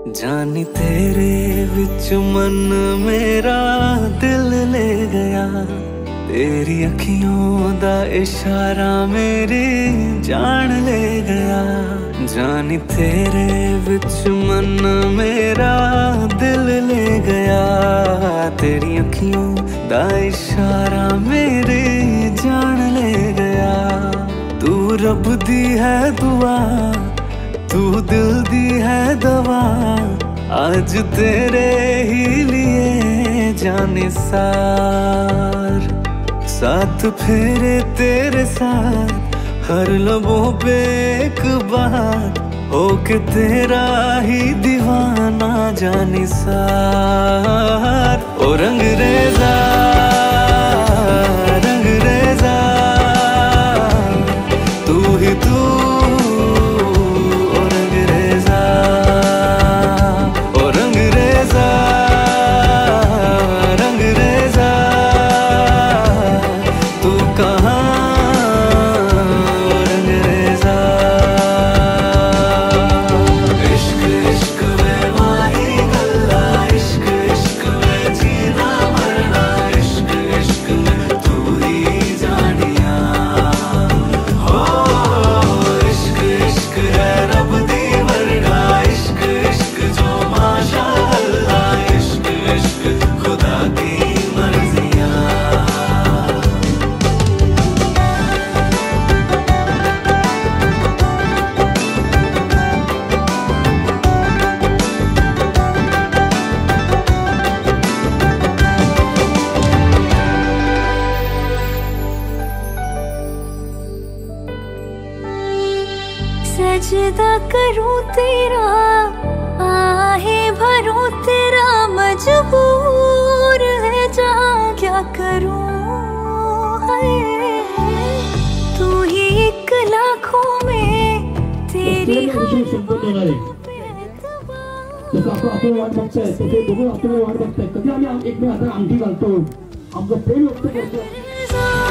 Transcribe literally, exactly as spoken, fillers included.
जानी तेरे विच मन मेरा दिल ले गया, तेरी अखियों दा इशारा मेरी जान ले गया। जानी तेरे विच मन मेरा दिल ले गया, तेरी अखियों दा इशारा मेरी जान ले गया। तू रब दी है दुआ, तू दिल दी है दवा, आज तेरे ही लिए जाने सार। साथ फेरे तेरे साथ हर लबों पे एक बात, होके तेरा ही दीवाना जाने सार। ओ रंग रेजा रंग रेजा तू ही तू, सजदा करूं तेरा, आहे भरूं तेरा, मजबूर है जहाँ क्या करूं। तू ही एक लाखों में तेरी जसं आपण आपण वाट बघताय तसे दोघं आपल्याला वाट बघताय, कधी आम्ही एकमेकांना अंगठी घालतो, आमचं प्रेम व्यक्त करतो।